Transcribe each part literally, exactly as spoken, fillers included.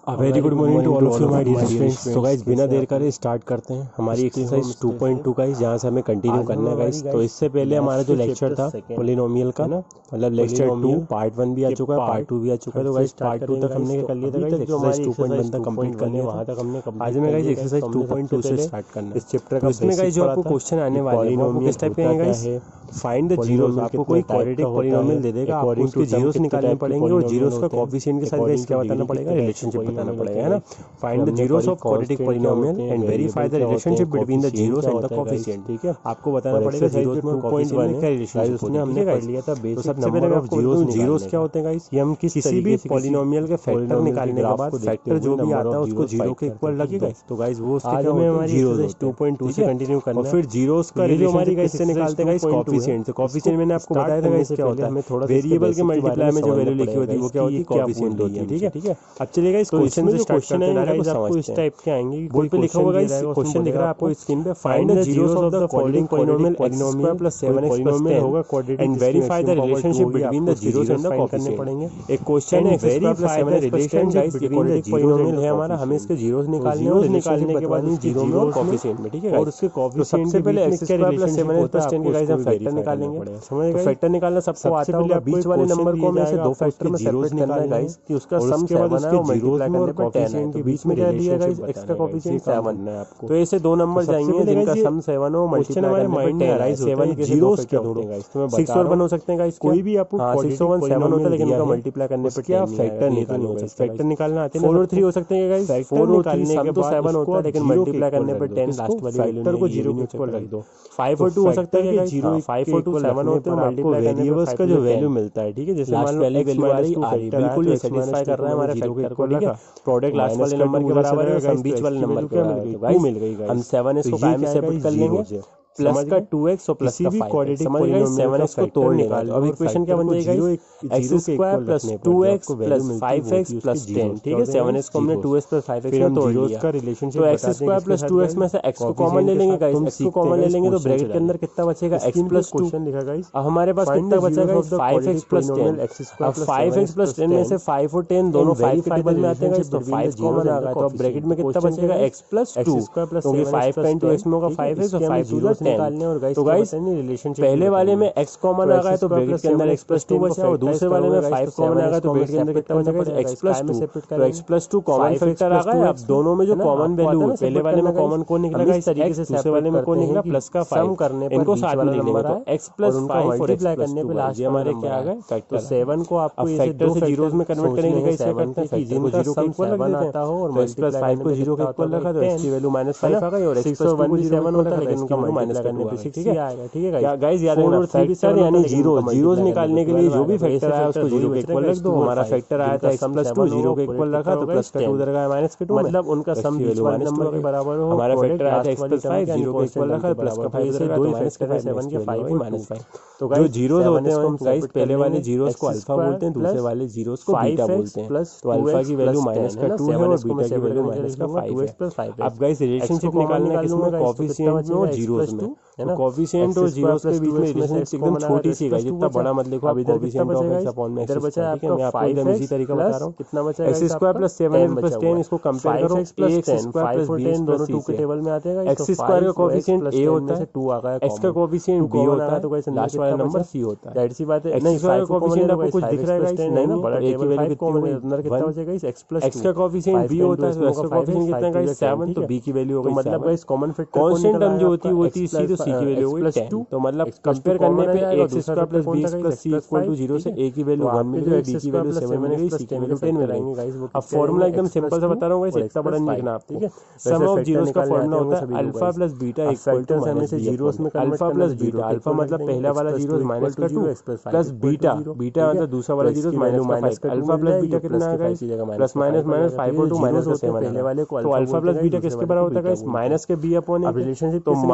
Very good morning to all of you my dear students. तो guys बिना देर करे स्टार्ट करते हैं हमारी exercise two point two guys, जहाँ से हमें कंटिन्यू करना है गाइस। तो इससे पहले हमारा जो लेक्चर था पॉलिनोमियल का, मतलब लेक्चर टू पार्ट वन भी आ चुका है, पार्ट टू भी आ चुका है। तो गाइस पार्ट टू तक हमने कर लिया था guys, exercise two point one तक कंप्लीट करने वहाँ तक हमने। आज में guys exercise two point two से स्टार्ट करना है इस चैप्टर का। इसमें गाइस जो आपको क्वेश्चन आने वाले हैं किस टाइप के हैं गाइस, फाइंड द जीरोस। आपको कोई क्वाड्रेटिक पॉलिनोमियल दे देगा, आपको उसके जीरोस निकालने पड़ेंगे और जीरोस का कोएफिशिएंट के साथ गाइस क्या बताना पड़ेगा, रिलेशनशिप बताना पड़ेगा, है ना। Find the zeros of quadratic polynomial and verify the relationship between the zeros and the coefficient. ठीक है, आपको बताना पड़ेगा जीरोस में कोएफिशिएंट में क्या रिलेशनशिप होती है। हमने पढ़ लिया था बेसिक। सबसे पहले आपको जीरोस जीरोस क्या होते हैं गाइस, ये हम किसी भी पॉलिनोमियल के फैक्टर निकालने के बाद फैक्टर जो भी आता है उसको जीरो के इक्वल लगेगा। तो गाइस वो उसके क्या होता है, जीरोस टू पॉइंट टू से कंटिन्यू करना। और फिर जीरोस का रिलेशन हमारी गाइस से निकालते हैं गाइस कोएफिशिएंट से। कोएफिशिएंट मैंने आपको बताया था गाइस क्या होता है, हमें थोड़ा वेरिएबल के मल्टीप्लाई में जो वैल्यू लिखी होती है वो क्या होती है, कोएफिशिएंट होती है। ठीक है, ठीक है। अब चलिएगा इस क्वेश्चन से स्टार्ट करते हैं गाइस। आपको इस टाइप के आएंगे, बोर्ड पे लिखा होगा गाइस, क्वेश्चन दिख रहा है आपको स्क्रीन पे। Find the zeros of the following polynomial x square plus seven x plus ten होगा quadratic and verify the relationship between the zeros and the coefficient पड़ेंगे। एक क्वेश्चन है verify the relationship between the polynomial है हमारा, हमें इसके zeros निकालने हैं और निकालने के बाद जीरो में और कोएफिशिएंट में। ठीक है, और उसके कोएफिशिएंट सबसे पहले x square plus seven x plus ten के गाइस हम फैक्टर निकालेंगे। समझ गए, फैक्टर निकालना सबको आता होगा। बीच वाले नंबर को में से दो फैक्टर में सेपरेट करना है गाइस कि उसका सम सेवन है और मल्टीप्लाई करने पर टेन है। तो बीच में क्या दिया गाइस, एक्स का कोएफिशिएंट सेवन है आपको। तो ऐसे दो नंबर जाएंगे जिनका सम सेवन हो, मल्टीप्लाई हमारे माइंड में अराइज सेवन के जीरोस क्या होते हैं गाइस। तो मैं सिक्स और वन हो सकते हैं गाइस, कोई भी आपको सिक्स और वन सेवन होता है लेकिन उनका मल्टीप्लाई करने पर क्या फैक्टर निकालना होगा। फैक्टर निकालना आते हैं। फोर और थ्री हो सकते हैं गाइस, फोर निकालने के बाद सेवन होता है लेकिन मल्टीप्लाई करने पर टेन लास्ट वाली फैक्टर को जीरो के इक्वल रख दो। फाइव और टू हो सकता है गाइस, जीरो फाइव और टू सेवन होते हैं, मल्टीप्लाई वेरिएबल्स का जो वैल्यू मिलता है। ठीक है, जैसे मान लो पहले वैल्यू आ रही है, बिल्कुल ये सेटिस्फाई कर रहा है हमारे फैक्टर को। ठीक है, प्रोडक्ट लास्ट वाले नंबर के बराबर है, सम बीच वाले नंबर के बराबर है। मिल गई गाइस, हम सेवन इसको कायम में सेपरेट कर लेंगे प्लस का टू एक्स और प्लस का फाइव। समझ गए, सेवन एक्स को तोड़ निकालो। अब इक्वेशन क्या बन जाएगा, x square plus two x plus five x plus ten. ठीक है, सेवन एक्स को हमने two x plus five x में तोड़ लिया। तो x square plus two x में से एक्स को कॉमन ले लेंगे गाइस, एक्स को कॉमन ले लेंगे तो ब्रैकेट के अंदर कितना बचेगा, एक्स प्लस टू लिखा गाइस। अब हमारे पास कितना बचेगा, फाइव एक्स प्लस टेन। अब फाइव एक्स प्लस टेन में से फाइव और टेन दोनों फाइव के टेबल में आते हैं गाइस, तो फाइव कॉमन आ गया। तो अब ब्रैकेट में कितना बचेगा, एक्स प्लस टू, क्योंकि फाइव का इंटू एक्स में होगा फाइव एक्स और फाइव टू टेन। और गाइस गाइस पहले वाले में x कॉमन आ गया तो ब्रैकेट के अंदर x प्लस टू बचा, और दूसरे वाले में फाइव कॉमन आ गया तो ब्रैकेट के अंदर कितना बचा, x प्लस टू। तो x plus two common factor आ गया। अब दोनों में जो कॉमन वैल्यू है, पहले वाले में कॉमन कौन निकला इस तरीके से, दूसरे वाले में कौन निकला प्लस का फाइव करने पर इनको साथ में लिखने का x प्लस फाइव मल्टीप्लाई करने पे लास्ट हमारे क्या आ गए फैक्टर। तो सेवन को आपको फैक्टर से जीरोस में कन्वर्ट करेंगे, कैसे करते हैं कि जिनका जीरो के इक्वल लग जाता हो और x प्लस फाइव को जीरो के इक्वल रखा तो x की वैल्यू माइनस फाइव आ गई और x प्लस वन भी सेवन होता है लेकिन उनका माइनस करने पे सिक्स आएगा। ठीक है गाइस, याद रखना फैक्टर यानी जीरो जीरोस निकालने के लिए जो भी फैक्टर आया उसको जीरो के इक्वल रख दो। हमारा फैक्टर आया था x प्लस टू, जीरो के इक्वल रखा तो प्लस का टू उधर गया माइनस के टू, मतलब उनका सम वैल्यू माइनस नंबर के बराबर हो। हमारा फैक्टर आया था x प्लस फाइव, जीरो के इक्वल रखा प्लस का फाइव उधर गया तो माइनस का सेवन के फाइव माइनस फाइव। तो जो जीरोस होते हैं गाइस, पहले वाले जीरोस को अल्फा बोलते हैं, दूसरे वाले जीरोस को बीटा बोलते हैं। तो अल्फा की वैल्यू माइनस का टू है और बीटा की वैल्यू माइनस का फाइव है। अब गाइस रिलेशनशिप निकालने का किसमें, कोएफिशिएंट में और जीरोस में। तो कोएफिशिएंट और जीरोस के बीच में रिलेशनशिप एकदम छोटी सी है, जितना बड़ा मत लिखो। अभी कोएफिशिएंट ऑफ x अपॉन में इधर बचा है आपका, मैं आपको एकदम इसी तरीका बता रहा हूं। कितना बचा है, x square plus seven x plus ten. इसको कंपेयर करो, x प्लस फाइव और टेन दोनों टू के टेबल में आते हैं। x स्क्वायर का कोएफिशिएंट a होता है, टू आ गया, x का कोएफिशिएंट b होता है तो गाइस लास्ट वाला नंबर c होता है। दैट सी बात है। नहीं, स्क्वायर का कोएफिशिएंट आपको कुछ दिख रहा है गाइस, नहीं ना, बड़ा टेबल की वैल्यू कितनी होगी, अंदर कितना बचेगा गाइस, x प्लस x का कोएफिशिएंट b होता है तो x का कोएफिशिएंट कितना है गाइस, सेवन, तो b की वैल्यू हो गई। मतलब guys common factor constant term जो होती है वो होती है c, तो c की वैल्यू हो गई टेन। तो मतलब कंपेयर करने पे x square plus b plus c equal to zero से a की वैल्यू वन मिल गई, b की वैल्यू सेवन मिल गई, c की वैल्यू टेन मिल गई। अब फार्मूला एकदम सिंपल सा बता रहा हूं गाइस, इतना बड़ा नहीं लिखना आपको। सम ऑफ जीरोस का फार्मूला होता है alpha plus beta equal to minus zeros में अल्फा प्लस बीटा। अल्फा मतलब पहला वाला जीरो माइनस का टू प्लस बीटा, बीटा मतलब दूसरा वाला जीरो माइनस का फाइव। अल्फा प्लस बीटा कितना आ guys, plus minus minus five और टू माइनस का सेवन पहले वाले को। तो अल्फा प्लस बीटा किसके बराबर होता है गाइस, माइनस के b अपॉन a। रिलेशनशिप तो माइनस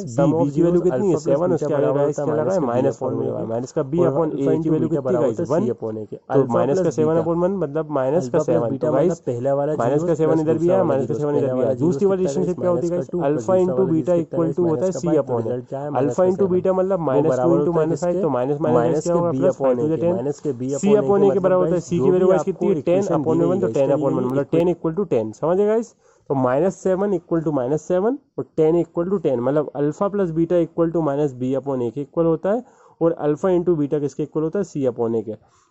सम ऑफ की वैल्यू कितनी है सेवन, उसके आगे गाइस क्या लगा है माइनस वन में, माइनस का बी अपॉन ए की वैल्यू कितनी गाइस वन अपॉन ए के, तो माइनस का सेवन अपॉन वन मतलब माइनस का सेवन, तो गाइस पहला वाला माइनस का सेवन इधर भी है, माइनस का सेवन इधर भी है। दूसरी वाली रिलेशनशिप क्या होती है guys, alpha into beta equal to होता है सी upon A, alpha into beta मतलब minus two into minus five, तो माइनस माइनस क्या होगा plus five two the ten, minus के बी सी अपॉन ए के बराबर होता है, सी की वैल्यू गाइस कितनी है टेन अपॉन वन, तो टेन अपॉन वन मतलब टेन इक्वल टू टेन, समझ गए गाइस। तो minus seven equal to minus seven और टेन इक्वल टू टेन, मतलब alpha plus beta equal to minus B upon ए के इक्वल होता है, और अल्फा इंटू बीटा किसके इक्वल होता है सी अपॉन ए के।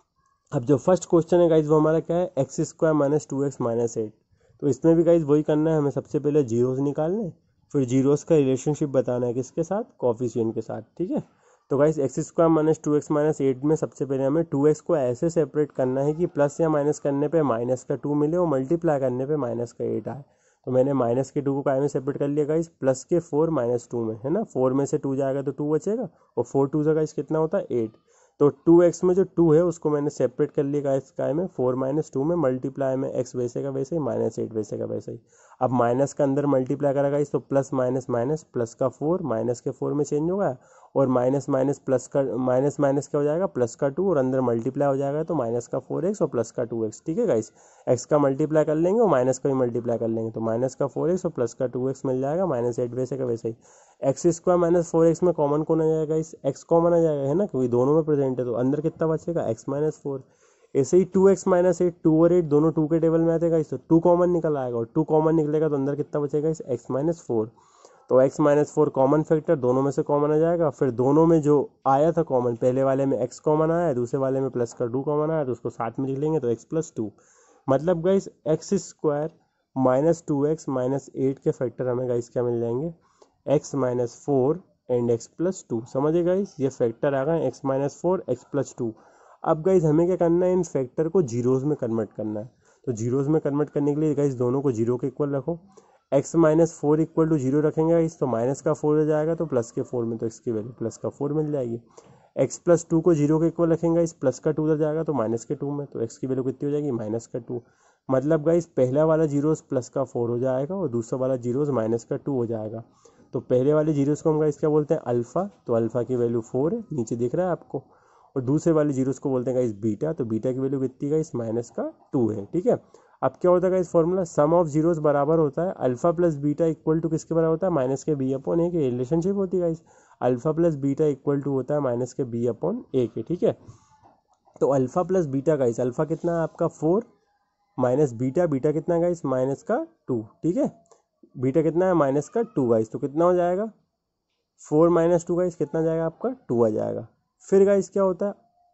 अब जो फर्स्ट क्वेश्चन है गाइज वो हमारा क्या है, x square minus two x minus eight, तो इसमें भी गाइज वही करना है हमें, सबसे पहले जीरोस निकालने, फिर जीरोस का रिलेशनशिप बताना है किसके साथ, कोफिशिएंट के साथ, ठीक है। तो guys x square minus two x minus eight में सबसे पहले हमें टू एक्स को ऐसे सेपरेट करना है कि प्लस या माइनस करने पे माइनस का टू मिले और मल्टीप्लाई करने पे माइनस का एट आए। तो मैंने माइनस के टू को काय में सेपरेट कर लिया गाइस, प्लस के फोर माइनस टू में, है ना, फोर में से टू जाएगा तो टू बचेगा, और फोर टू से गाइस कितना होता है एट, तो टू एक्स में जो टू है उसको मैंने सेपरेट कर लिया गाइस काय में, फोर माइनस टू में, मल्टीप्लाई में एक्स वैसे का वैसे ही, माइनस एट वैसे का वैसे ही। अब माइनस का अंदर मल्टीप्लाई करा गाइस, तो प्लस माइनस माइनस, प्लस का फोर माइनस के फोर में चेंज होगा, और माइनस माइनस प्लस का माइनस माइनस क्या हो जाएगा प्लस का टू, और अंदर मल्टीप्लाई हो जाएगा तो माइनस का फोर एक्स और प्लस का टू एक्स, ठीक है गाइस। एक्स का मल्टीप्लाई कर लेंगे और माइनस का भी मल्टीप्लाई कर लेंगे, तो माइनस का फोर एक्स और प्लस का टू एक्स मिल जाएगा, माइनस एट वैसे का वैसे ही। X square minus four x में कॉमन कौन आ जाएगा गाइस, एक्स कॉमन आ जाएगा, है ना, क्योंकि दोनों में प्रेजेंट है, तो अंदर कितना बचेगा एक्स माइनस फोर। ऐसे ही two x minus eight, two और एट दोनों टू के टेबल में आते हैं, तो टू कॉमन निकल आएगा, और टू कॉमन निकलेगा तो अंदर कितना बचेगा इस एक्स माइनस फोर, तो x minus four common factor दोनों में से कॉमन आ जाएगा। फिर दोनों में जो आया था कॉमन, पहले वाले में x कॉमन आया, दूसरे वाले में प्लस का टू कॉमन आया, तो उसको साथ में लिख लेंगे तो x प्लस टू, मतलब guys x square minus two x minus eight के फैक्टर हमें गाइस क्या मिल जाएंगे, x minus four and x plus two, समझे गाइस, ये फैक्टर आ गए x minus four x plus two. अब गाइस हमें क्या करना है, इन फैक्टर को जीरोज में कन्वर्ट करना है, तो जीरोज में कन्वर्ट करने के लिए गाइस दोनों को जीरो के इक्वल रखो, x minus four equal to zero रखेंगे इस, तो माइनस का फोर हो जाएगा, तो प्लस के फोर में तो x की वैल्यू प्लस का फोर मिल जाएगी। x प्लस टू को जीरो के इक्वल रखेंगे इस, प्लस का टू उधर जाएगा तो माइनस के टू में, तो x की वैल्यू कितनी हो जाएगी माइनस का टू, मतलब गाइस पहला वाला जीरोस प्लस का फोर हो जाएगा और दूसरा वाला जीरोस माइनस का टू हो जाएगा। तो पहले वाले जीरोस को हम गाइस क्या बोलते हैं अल्फा, तो अल्फा की वैल्यू फोर है, नीचे दिख रहा है आपको, और दूसरे वाले जीरोस को बोलते हैं गाइस बीटा, तो बीटा की वैल्यू कितनी गाइस माइनस का टू है, ठीक है। अब क्या होता है guys formula, sum of zeros बराबर होता है alpha plus beta equal to किसके बराबर होता है, माइनस के बी अपॉन ए के, रिलेशनशिप होती है guys, alpha plus beta equal to होता है माइनस के बी अपॉन ए के, ठीक है। तो alpha plus beta guys, alpha कितना है आपका फोर, माइनस बीटा, बीटा कितना है गाइस माइनस का टू, ठीक है, बीटा कितना है माइनस का टू गाइस, तो कितना हो जाएगा फोर माइनस टू गाइस, कितना जाएगा आपका टू आ जाएगा। फिर गाइस क्या होता है,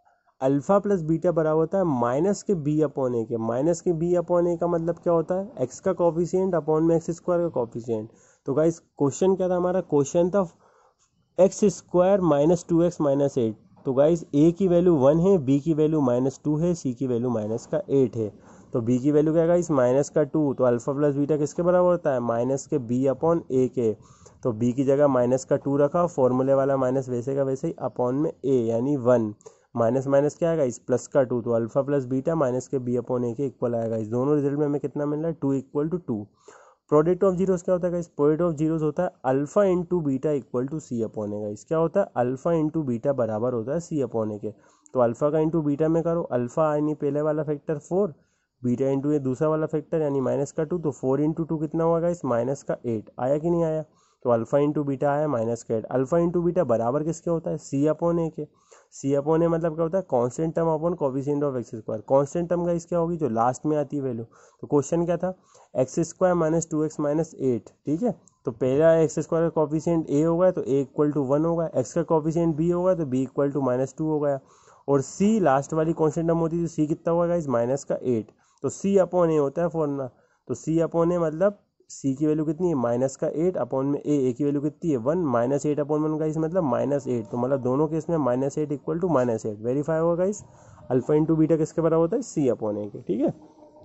अल्फा प्लस बीटा बराबर होता है माइनस के बी अपॉन ए के, माइनस के बी अपॉन ए का मतलब क्या होता है, एक्स का कॉफिशिएंट अपॉन में एक्स स्क्वायर का कॉफिशिएंट। तो गाइस क्वेश्चन क्या था हमारा, क्वेश्चन था x square minus two x minus eight, तो गाइस ए की वैल्यू वन है, बी की वैल्यू माइनस टू है, सी की वैल्यू माइनस का एट है, तो बी की वैल्यू क्या गाइस माइनस का टू, तो अल्फा प्लस बीटा किसके बराबर होता है माइनस के बी अपॉन ए के, तो बी की जगह माइनस का टू रखा, फॉर्मूले वाला माइनस वैसे का वैसे ही, अपॉन में ए यानी वन, माइनस माइनस क्या आएगा इस प्लस का टू, तो अल्फा प्लस बीटा माइनस के बी अपॉन ए के इक्वल आएगा। इस दोनों रिजल्ट में हमें कितना मिल रहा है, two equal to two. Product of zeros क्या होता है, प्रोडक्ट ऑफ जीरोस होता है alpha into beta equal to C upon A का, इस क्या होता है अल्फा इंटू बीटा बराबर होता है सी अपॉन ए के, तो अल्फा का इंटू बीटा में करो, अल्फा यानी पहले वाला फैक्टर फोर, बीटा इंटू ये दूसरा वाला फैक्टर यानी माइनस का टू, तो फोर इंटू टू कितना होगा इस माइनस का एट, आया कि नहीं आया, तो अल्फा इंटू बीटा आया माइनस का एट। अल्फा इंटू बीटा बराबर किसके होता है सी अपॉन ए के, सी अपॉन ए मतलब क्या होता है constant term upon coefficient of x square, constant term का इसका होगी जो लास्ट में आती है वैल्यू। तो क्वेश्चन क्या था, x square minus two x minus eight, ठीक है, तो पहला एक्स स्क्वायर का कोफिशिएंट ए होगा तो ए इक्वल टू वन होगा, एक्स का कोफिशिएंट बी होगा तो B equal to minus two हो गया, और सी लास्ट वाली कांस्टेंट टर्म होती है, तो सी कितना होगा इस माइनस का एट, तो सी अपॉन ए होता है फॉर्मूला, तो सी अपॉन ए मतलब सी की वैल्यू कितनी है माइनस का एट अपॉन में ए, ए की वैल्यू कितनी है one, minus eight upon one का इस मतलब माइनस एट, तो मतलब दोनों केस में minus eight equal to minus eight verify होगा इस, अल्फा इंटू बीटा किसके बराबर होता है सी अपॉन ए के, ठीक है।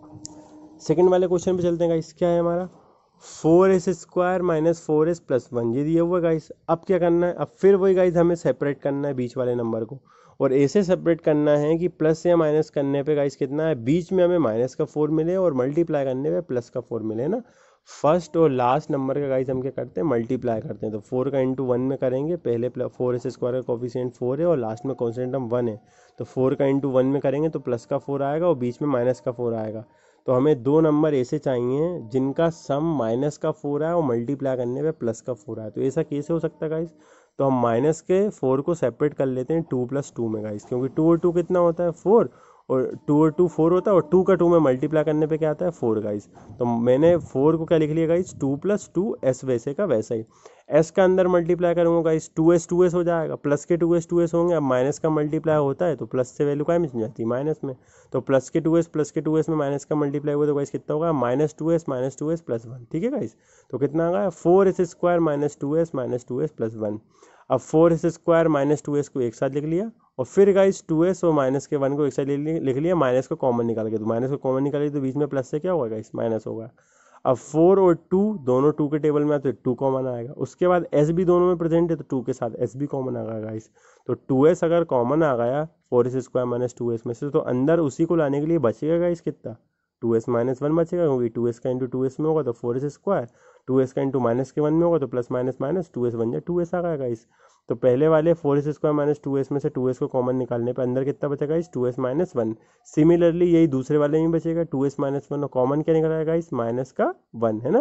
सेकंड वाले क्वेश्चन पे चलते हैं गाइस, क्या है हमारा four s square minus four s plus one, ये दिया हुआ गाइस। अब क्या करना है, अब फिर वही गाइस हमें सेपरेट करना है बीच वाले नंबर को, और ऐसे सेपरेट करना है कि प्लस या माइनस करने पे गाइस कितना है, बीच में हमें माइनस का फोर मिले और मल्टीप्लाई करने पे प्लस का फोर मिले ना। फर्स्ट और लास्ट नंबर का गाइस हम क्या करते हैं, मल्टीप्लाई करते हैं। तो फोर का इंटू वन में करेंगे, पहले फोर एस स्क्वायर का कोफिशिएंट फोर है और लास्ट में कॉन्स्टेंट हम वन है, तो फोर का इंटू वन में करेंगे तो प्लस का फोर आएगा और बीच में माइनस का फोर आएगा। तो हमें दो नंबर ऐसे चाहिए जिनका सम माइनस का फोर आए और मल्टीप्लाई करने पे प्लस का फोर आए। तो ऐसा कैसे हो सकता है गाइस, तो हम माइनस के फोर को सेपरेट कर लेते हैं टू प्लस टू में गाइस, क्योंकि टू और टू कितना होता है, फोर, और टू और टू फोर होता है, और टू का टू में मल्टीप्लाई करने पे क्या आता है, फोर गाइस। तो मैंने फोर को क्या लिख लिया guys, two plus two s वैसे का वैसा ही। एस का अंदर मल्टीप्लाई करूंगा guys, two s two s हो जाएगा, प्लस के टू एस टू एस होंगे। अब माइनस का मल्टीप्लाई होता है तो प्लस से वैल्यू क्या में चल जाती है, माइनस में। तो प्लस के टू एस प्लस के टू एस में माइनस का मल्टीप्लाई हुआ तो गाइस कितना होगा, minus two s minus two s plus one. ठीक है गाइस, तो कितना आ गया, four s square minus two s minus two s plus one. अब four s square minus two s को एक साथ लिख लिया, और फिर गाइस टू एस और माइनस के वन को एक साथ लिख लिया, माइनस को कॉमन निकाल के। तो माइनस को कॉमन निकालिए तो बीच में प्लस से क्या होगा गाइस, माइनस होगा। अब फोर और टू दोनों टू के टेबल में आते तो टू कॉमन आएगा। उसके बाद एस भी दोनों में प्रेजेंट है तो टू के साथ एस भी कॉमन आ गया गाइस। तो टू एस अगर कॉमन आ गया four s square minus two s में से, तो अंदर उसी को लाने के लिए बचेगा गाइस कितना, टू एस माइनस वन बचेगा, क्योंकि टू एस का इंटू टू एस में होगा तो four s square, two s का इंटू माइनस के वन में होगा तो plus minus minus two s बन जाए टू एस आ गया गाइस। तो पहले वाले four s square minus two s में से टू एस को कॉमन निकालने पे अंदर कितना बचेगा इस, two s minus one. Similarly यही दूसरे वाले में बचेगा, टू एस माइनस वन, और कॉमन क्या निकल आएगा इस, माइनस का वन, है ना।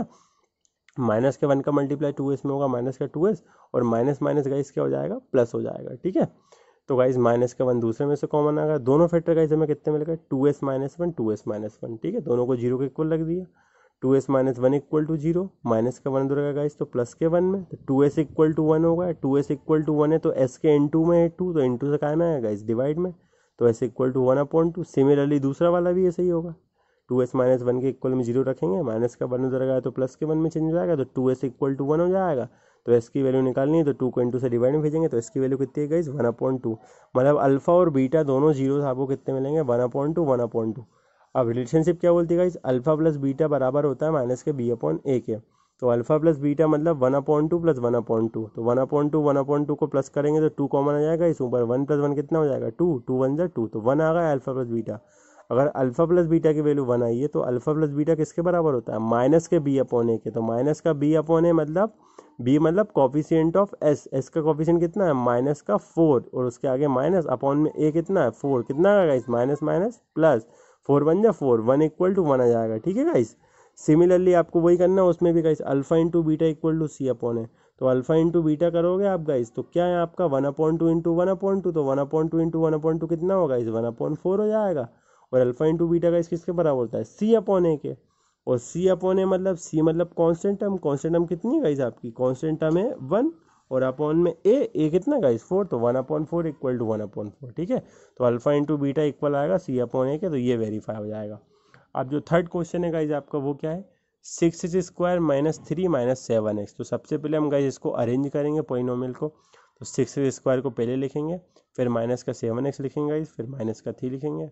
माइनस के वन का मल्टीप्लाई टू एस में होगा, माइनस का टू एस, और माइनस माइनस गाइस क्या हो जाएगा, प्लस हो जाएगा। ठीक है, तो गाइस माइनस का वन दूसरे में से कॉमन आ गया, दोनों फैक्टर गाइस हमें कितने मिलेगा, two s minus one two s minus one. ठीक है, दोनों को जीरो के इक्वल रख दिया, two s minus one equal to zero, minus का वन रहेगा गाइस तो प्लस के वन में, तो two s equal to one होगा, two s equal to one है तो एस के इन टू में है टू, तो इन टू से काय में आएगा गाइस, डिवाइड में, तो s equal to one upon two. Similarly दूसरा वाला भी ऐसे ही होगा, टू एस माइनस वन के इक्वल में जीरो रखेंगे, माइनस का वन उधर गया तो प्लस के वन में चेंज हो जाएगा, तो two s equal to one हो जाएगा। तो एस की वैल्यू निकालनी है तो टू को इंटू से डिवाइड में भेजेंगे, तो एस की वैल्यू कितनी है गाइस, वन अपॉइंट टू। मतलब अल्फा और बीटा दोनों जीरो आपको कितने मिलेंगे, one upon two one upon two. अब रिलेशनशिप क्या बोलती है गाइस, अल्फा प्लस बीटा बराबर होता है माइनस के बी अपॉन ए के। तो अल्फा प्लस बीटा मतलब one upon two plus one upon two, तो one upon two one upon two को प्लस करेंगे तो टू कॉमन आ जाएगा इस ऊपर, वन प्लस वन कितना हो जाएगा, टू, टू वन जा टू, तो वन आ गया अल्फा प्लस बीटा। अगर अल्फा प्लस बीटा की वैल्यू वन आई है तो अल्फा प्लस बीटा किसके बराबर होता है, माइनस के बी अपॉन ए के। तो माइनस का बी अपॉन ए मतलब बी मतलब कॉफिशिएंट ऑफ एस, एस का कॉफिशिएंट कितना है, माइनस का फोर, और उसके आगे माइनस, अपॉन में ए कितना है, फोर, कितना आएगा guys, minus minus plus, four one जा four, one equal to one आ जाएगा। ठीक है गाइस, सिमिलरली आपको वही करना है, उसमें भी guys alpha into beta equal to C upon है, तो अल्फा इंटू बीटा करोगे आप गाइस तो क्या है आपका, one upon two into one upon two, तो one upon two into one upon two कितना होगा इस, वन अपॉइंट फोर हो जाएगा। और अल्फा इंटू बीटा गाइस किसके बराबर होता है, सी अपॉन ए के, और सी अपॉन ए मतलब सी मतलब कांस्टेंट टर्म, कांस्टेंट टर्म कितनी है गाइस आपकी, कांस्टेंट टर्म है वन, और अपॉन में ए, ए कितना गाइस फोर, तो one upon four equal to one upon four. ठीक है, तो अल्फा इंटू बीटा इक्वल आएगा सी अपॉन ए के, तो ये वेरीफाई हो जाएगा। अब जो थर्ड क्वेश्चन है गाइस आपका वो क्या है, six x square minus three minus seven x. तो सबसे पहले हम गाइस इसको अरेंज करेंगे पॉलिनोमियल को, तो सिक्स एक्स स्क्वायर को पहले लिखेंगे, फिर माइनस का सेवन एक्स लिखेंगे गाइस, फिर माइनस का थ्री लिखेंगे।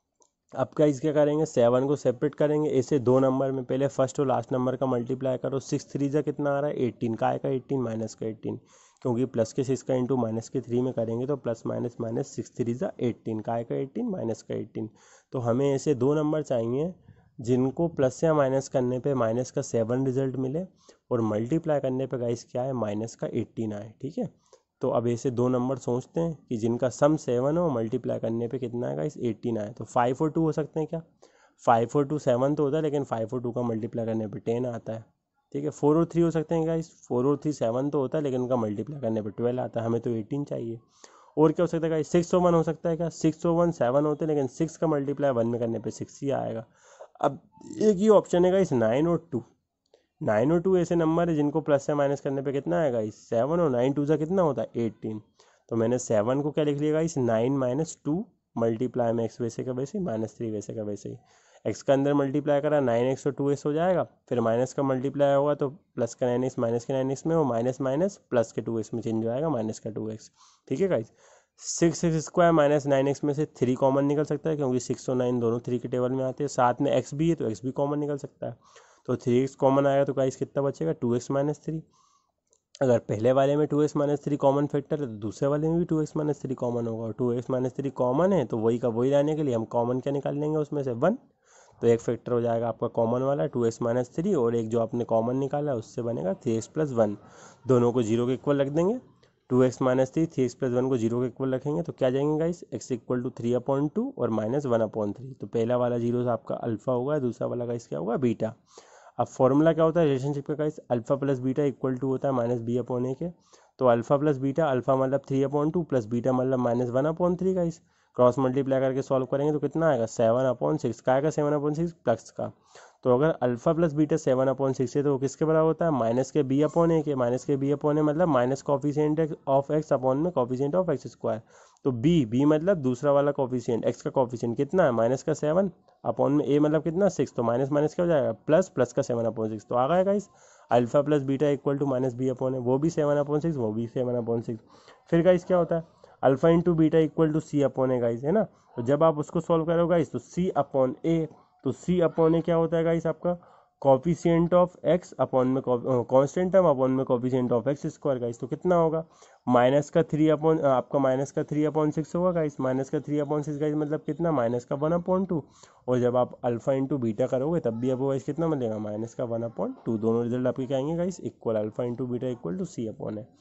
अब गाइस क्या करेंगे, सेवन को सेपरेट करेंगे ऐसे दो नंबर में, पहले फर्स्ट और लास्ट नंबर का मल्टीप्लाई करो, सिक्स थ्री जा कितना आ रहा है, एटीन, का आएगा एटीन, माइनस का एटीन, क्योंकि प्लस के सिक्स का इंटू माइनस के थ्री में करेंगे तो plus minus minus six three जा एटीन, का आएगा एटीन, माइनस का एटीन। तो हमें ऐसे दो नंबर चाहिए जिनको प्लस या माइनस करने पे माइनस का सेवन रिजल्ट मिले, और मल्टीप्लाई करने पे गाइस क्या है, माइनस का एटीन आए। ठीक है, तो अब ऐसे दो नंबर सोचते हैं कि जिनका सम सेवन हो, मल्टीप्लाई करने पे कितना आएगा इस, एटीन आए। तो फाइव और टू हो सकते हैं क्या, फाइव और टू सेवन तो होता है, लेकिन फाइव और टू का मल्टीप्लाई करने पे टेन आता है। ठीक है, फोर और थ्री हो सकते हैं गाइस, फोर और थ्री सेवन तो होता है, लेकिन उनका मल्टीप्लाई करने पे ट्वेल्व आता है, हमें तो एटीन चाहिए। और क्या हो सकता है गाइस, सिक्स और वन हो सकता है क्या, सिक्स और वन सेवन होते हैं, लेकिन सिक्स का मल्टीप्लाई वन में करने पे सिक्स ही आएगा। अब एक ही ऑप्शन है गाइस, नाइन और टू, नाइन और टू ऐसे नंबर है जिनको प्लस से माइनस करने पे कितना आएगा इस, सेवन, और नाइन टू सा कितना होता है, एटीन। तो मैंने सेवन को क्या लिख लिया guys, nine minus two, multiply में एक्स वैसे का वैसे ही, माइनस थ्री वैसे का वैसे ही। एक्स का अंदर मल्टीप्लाई करा, नाइन एक्स और टू एक्स हो जाएगा, फिर माइनस का मल्टीप्लाई होगा तो प्लस का नाइन एक्स माइनस के नाइन एक्स में, और माइनस माइनस प्लस के टू एक्स में चेंज हो जाएगा, माइनस का टू एक्स। ठीक है guys, six x square minus nine x में से थ्री कॉमन निकल सकता है, क्योंकि सिक्स और नाइन दोनों थ्री के टेबल में आते हैं, साथ में एक्स भी है तो एक्स भी कॉमन निकल सकता है। तो थ्री एक्स कॉमन आएगा तो गाइस कितना बचेगा, टू एक्स माइनस थ्री। अगर पहले वाले में two x minus three common factor है तो दूसरे वाले में भी two x minus three common होगा, और two x minus three common है तो वही का वही लाने के लिए हम कॉमन क्या निकाल लेंगे उसमें से, वन। तो एक फैक्टर हो जाएगा आपका कॉमन वाला टू एक्स माइनस थ्री, और एक जो आपने कॉमन निकाला है उससे बनेगा थ्री एक्स प्लस वन। दोनों को जीरो के इक्वल रख देंगे, two x minus three three x plus one को जीरो के इक्वल रखेंगे तो क्या जाएंगे guys, x equal to three upon two और माइनस वन अपॉइंट थ्री। तो पहला वाला जीरो से आपका अल्फा होगा, दूसरा वाला गाइस क्या होगा, बीटा। अब फॉर्मूला क्या होता है रिलेशनशिप का guys, alpha plus beta equal to होता है माइनस बी अपॉन ए के। तो अल्फा प्लस बीटा, अल्फा मतलब three upon two plus beta मतलब minus one upon three guys. Cross multiply करके सॉल्व करेंगे तो कितना आएगा, सेवन अपॉन सिक्स का आएगा, सेवन अपॉन सिक्स प्लस का। तो अगर alpha plus beta seven upon six है तो वो किसके बराबर होता है, माइनस के बी अपॉन ए के। माइनस के बी अपॉन ए मतलब minus coefficient of x upon में कॉफिशिएंट ऑफ एक्स स्क्वायर। तो बी बी मतलब दूसरा वाला कॉफिशिएंट, एक्स का कॉफिशिएंट कितना है, माइनस का सेवन अपॉन में ए मतलब कितना सिक्स, तो माइनस माइनस क्या हो जाएगा, प्लस प्लस का सेवन अपॉन सिक्स। तो आ गया guys alpha plus beta equal to minus B upon a, वो भी सेवन अपॉन सिक्स, वो भी सेवन अपॉन सिक्स। फिर गाइस क्या होता है, alpha into beta equal to C upon a guys, है ना। तो जब आप उसको सॉल्व करोगे गाइस तो सी अपॉन ए, तो सी अपॉन ए क्या होता है गाइस आपका कॉफिशिएंट ऑफ एक्स अपॉन में कांस्टेंट टर्म अपॉन में coefficient of x square guys. तो कितना होगा, माइनस का थ्री अपॉन आपका माइनस का थ्री अपॉन सिक्स होगा गाइस, माइनस का थ्री अपॉन सिक्स गाइस मतलब कितना, माइनस का वन अपॉन टू। और जब आप अल्फा इंटू बीटा करोगे तब भी आपको गाइस कितना मिलेगा, माइनस का वन अपॉन टू। दोनों रिजल्ट आपके क्या आएंगे guys, equal, alpha into beta equal to C upon है।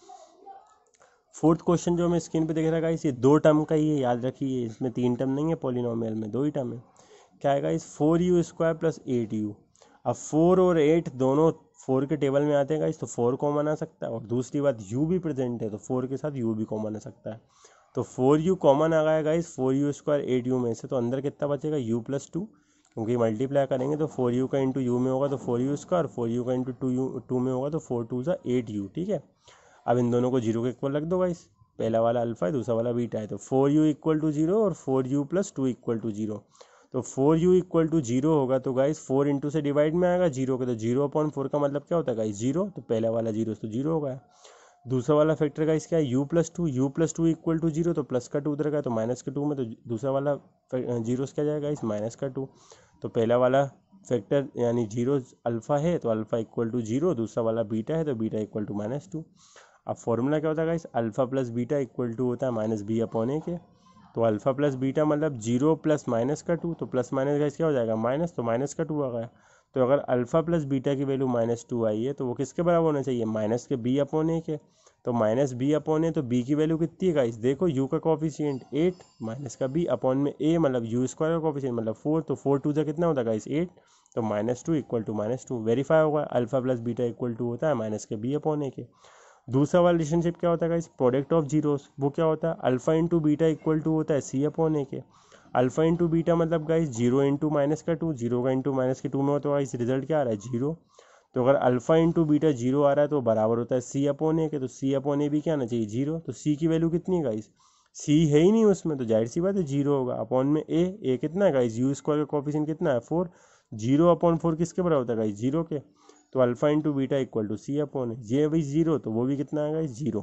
फोर्थ क्वेश्चन जो हमें स्क्रीन पे दिख रहा है गाइस, ये दो टर्म का ही है, याद रखिए, इसमें तीन टर्म नहीं है, पॉलिनोमियल में दो ही टर्म है। क्या है guys, four u square plus eight u. अब फोर और एट दोनों फोर के टेबल में आते हैं गाइस, तो फोर कॉमन आ सकता है, और दूसरी बात यू भी प्रेजेंट है तो फोर के साथ यू भी कॉमन आ सकता है। तो फोर यू कॉमन आ गया guys, four u square eight u में से, तो अंदर कितना बचेगा, यू प्लस टू, क्योंकि मल्टीप्लाई करेंगे तो फोर यू का इंटू यू में होगा तो four u square, four u का इंटू टू यू टू में होगा तो फोर टू सा एट यू, ठीक है। अब इन दोनों को जीरो के इक्वल रख दो गाइस, पहला वाला अल्फा है दूसरा वाला बीटा है, तो four u equal to zero और four u plus two equal to zero. तो four u equal to zero होगा तो गाइस फोर इंटू से डिवाइड में आएगा जीरो के, तो जीरो अपॉन फोर का मतलब क्या होता है गाइस, जीरो। तो पहला वाला जीरो तो जीरो हो गया। दूसरा वाला फैक्टर गाइस क्या है, u plus two, u plus two equal to zero, तो प्लस का टू उधर का तो माइनस का टू में, तो दूसरा वाला जीरो क्या जाएगा गाइस, माइनस का टू। तो पहला वाला फैक्टर यानी जीरो अल्फा है तो अल्फा इक्वल टू जीरो, दूसरा वाला बीटा है तो beta equal to minus two. अब फॉर्मूला क्या होता है guys, alpha plus beta equal to होता है माइनस बी अपॉन ए के। तो अल्फा प्लस बीटा मतलब जीरो प्लस माइनस का टू, तो प्लस माइनस गाइस क्या हो जाएगा, माइनस, तो माइनस का टू आ गया। तो अगर अल्फा प्लस बीटा की वैल्यू माइनस टू आई है तो वो किसके बराबर होना चाहिए, माइनस के बी अपॉन ए के। तो माइनस बी अपॉन ए, तो बी की वैल्यू कितनी है गाइस, देखो यू का कॉफिशिएंट एट, माइनस का बी अपॉन में ए मतलब यू स्क्वायर का कॉफिशिएंट मतलब फोर, तो फोर टू से कितना होता है गाइस, एट। तो minus two equal to minus two, verify होगा, alpha plus beta equal to होता है माइनस के बी अपॉन ए के। दूसरा वाला रिलेशनशिप क्या होता है गाइस, प्रोडक्ट ऑफ जीरोस, वो क्या होता है, alpha into beta equal to होता है सी अपॉन ए के। अल्फा इंटू बीटा मतलब गाइस जीरो इंटू माइनस का टू, जीरो का इंटू माइनस के टू में होता है गाइस, रिजल्ट क्या आ रहा है, जीरो। तो अगर अल्फा इंटू बीटा जीरो आ रहा है तो बराबर होता है सी अपॉन ए के, तो सी अपॉन ए भी क्या आना चाहिए, जीरो। तो सी की वैल्यू कितनी है गाइस, सी है ही नहीं उसमें, तो जाहिर सी बात है जीरो होगा। अपॉन में ए, ए कितना है गाइस, यू स्क्वायर का कॉफिशिएंट कितना है, फोर, जीरो अपॉन फोर किसके बराबर होता है गाइस, जीरो के। तो alpha into beta equal to C upon है, ये भाई जीरो, तो वो भी कितना आएगा जीरो।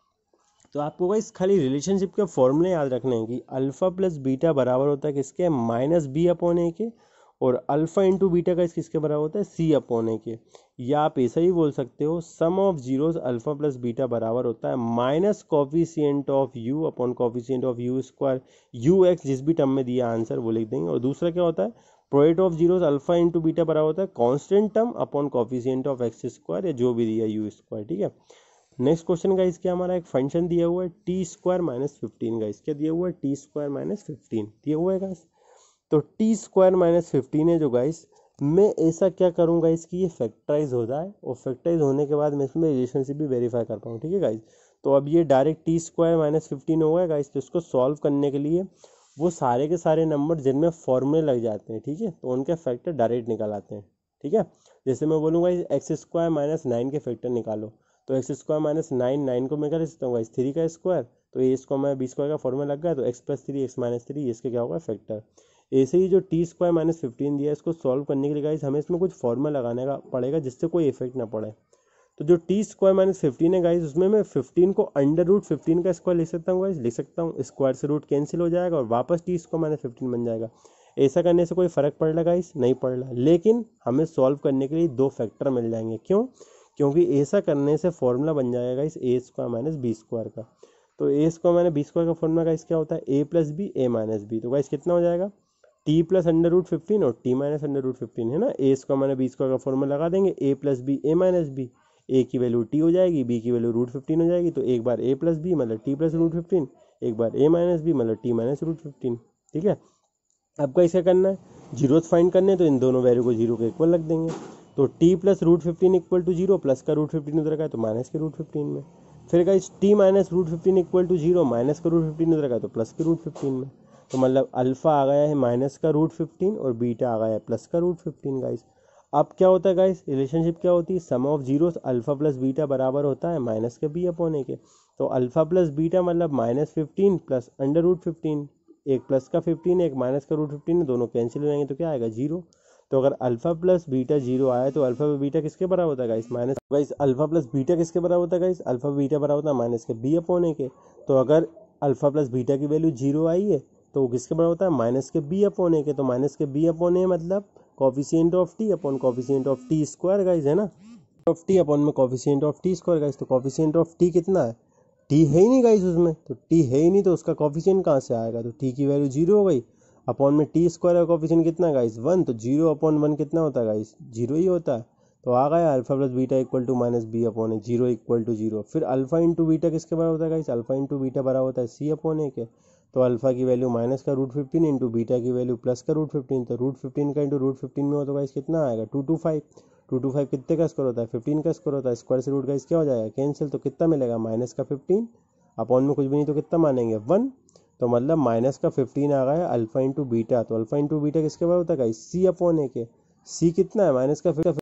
तो आपको गाइस खाली रिलेशनशिप के फॉर्मूले याद रखने हैं कि अल्फा प्लस बीटा बराबर होता है किसके, माइनस बी अपॉन ए के, और अल्फा इंटू बीटा का किसके बराबर होता है, सी अपॉन ए के। या आप ऐसा ही बोल सकते हो, sum of zeros alpha plus beta बराबर होता है minus coefficient of u upon coefficient of u square, u x जिस भी टर्म में दिया आंसर वो लिख देंगे। और दूसरा क्या होता है, product of zeros alpha into beta बराबर होता है constant term upon coefficient of x square, या जो भी दिया यू स्क्वायर, ठीक है। नेक्स्ट क्वेश्चन गाइस क्या हमारा एक फंक्शन दिया हुआ है t square minus fifteen, guys क्या दिया हुआ है, टी स्क्वायर माइनस फिफ्टीन दिया हुआ है गाइस। तो टी स्क्वायर माइनस फिफ्टीन है जो गाइस, मैं ऐसा क्या करूँगा इसकी ये फैक्टराइज हो जाए, और फैक्टराइज होने के बाद मैं इसमें रिलेशनशिप भी वेरीफाई कर पाऊँ, ठीक है गाइस। तो अब ये direct t square minus fifteen हो गया गाइस, तो इसको सॉल्व करने के लिए वो सारे के सारे नंबर जिनमें फॉर्मूले लग जाते हैं, ठीक है, तो उनके फैक्टर डायरेक्ट निकाल आते हैं, ठीक है। जैसे मैं बोलूँगा एक्स स्क्वायर माइनस नाइन के फैक्टर निकालो, तो x square minus nine, nine को मैं कर सकता हूँ गाइस थ्री का स्क्वायर, तो ए स्क्वायर में बी स्क्वायर का फॉर्मूला लग गया, तो x plus three x minus three इसके क्या होगा फैक्टर। ऐसे ही जो टी स्क्वायर माइनस फिफ्टीन दिया है इसको सॉल्व करने के लिए गाइस हमें इसमें कुछ फॉर्मूला लगाने का पड़ेगा जिससे कोई इफेक्ट ना पड़े। तो जो टी स्क्वायर माइनस फिफ्टीन है गाइस, उसमें मैं फिफ्टीन को अंडर रूट फिफ्टीन का स्क्वायर लिख सकता हूँ गाइस, लिख सकता हूँ, स्क्वायर से रूट कैंसिल हो जाएगा और वापस टी स्क्वायर माइनस फिफ्टीन बन जाएगा। ऐसा करने से कोई फर्क पड़ रहा गाइस, नहीं पड़ रहा, लेकिन हमें सॉल्व करने के लिए दो फैक्टर मिल जाएंगे। क्यों, क्योंकि ऐसा करने से फॉर्मूला बन जाएगा guys a square minus b square का। तो a square minus b square का फॉर्मूला गाइस क्या होता है, a plus b a minus b, तो गाइस कितना हो जाएगा t plus under root fifteen और t minus under root fifteen है ना, a square minus b square का फॉर्मूला लगा देंगे, a plus b a minus b, a की वैल्यू टी हो जाएगी, बी की वैल्यू रूट फिफ्टीन हो जाएगी, तो एक बार ए प्लस बी मतलब टी प्लस रूट फिफ्टीन, एक बार ए माइनस बी मतलब टी माइनस रूट फिफ्टीन। ठीक है, अब कैसे करना है, जीरो फाइंड करने हैं, तो इन दोनों वैल्यू को जीरो के इक्वल रख देंगे। तो t plus root fifteen equal to zero, plus का रूट फिफ्टीन उधर का है तो माइनस के रूट फिफ्टीन में। फिर guys t minus root fifteen equal to zero, minus का रूट फिफ्टीन उधर का है तो प्लस के रूट फिफ्टीन में। तो मतलब अल्फा आ गया है माइनस का रूट फिफ्टीन और बीटा आ गया है प्लस का रूट फिफ्टीन गाइस। अब क्या होता है गाइस, रिलेशनशिप क्या होती है, sum of zeros alpha plus beta बराबर होता है माइनस के बी अपॉन ए के। तो अल्फा प्लस बीटा मतलब minus fifteen plus under root fifteen, एक प्लस का फिफ्टीन एक माइनस का रूट फिफ्टीन, दोनों कैंसिल हो जाएंगे तो क्या आएगा, जीरो। तो अगर अल्फा प्लस बीटा जीरो आया तो अल्फा बीटा किसके बराबर होता है guys, minus guys alpha plus beta किसके बराबर होता है गाइस, अल्फा बीटा बराबर होता है माइनस के बी अपॉन ए के। तो अगर अल्फा प्लस बीटा की वैल्यू जीरो आई है तो वो किसके बराबर होता है, माइनस के बी अपॉन ए के। तो माइनस के बी अपॉन ए मतलब coefficient of t upon coefficient of t square guys, है ना, ऑफ टी अपॉन में coefficient of t square guys. तो कॉफिशिएंट ऑफ टी कितना है, टी है ही नहीं गाइस उसमें, तो टी है ही नहीं तो उसका कॉफिशिएंट कहाँ से आएगा, तो टी की वैल्यू जीरो हो गई, अपॉन में टी स्क्वायर का कॉफिशिएंट कितना गाइस, वन, तो जीरो अपॉन वन कितना होता है गाइस, जीरो ही होता है। तो आ गया alpha plus beta equal to minus B upon a, zero equal to zero. फिर अल्फा इंटू बीटा किसके बराबर होता है गाइस, अल्फा इंटू बीटा बराबर होता है सी अपॉन ए के। तो अल्फा की वैल्यू माइनस का रूट फिफ्टीन इंटू बीटा की वैल्यू प्लस का रूट फिफ्टीन, तो रूट फिफ्टीन का इंटू रूट फिफ्टीन में हो तो गाइस कितना आएगा, two two five. Two two five कितने का स्क्वायर होता है, फिफ्टीन का स्क्वायर होता है, स्क्वायर से रूट गाइस क्या हो जाएगा, कैंसिल। तो कितना मिलेगा, माइनस का फिफ्टीन अपॉन में कुछ भी नहीं तो कितना मानेंगे, वन। तो मतलब माइनस का फिफ्टीन आ गया अल्फा इंटू बीटा। तो अल्फा इंटू बीटा किसके बराबर होता है गाइस, सी अपॉन ए के। सी कितना है, माइनस का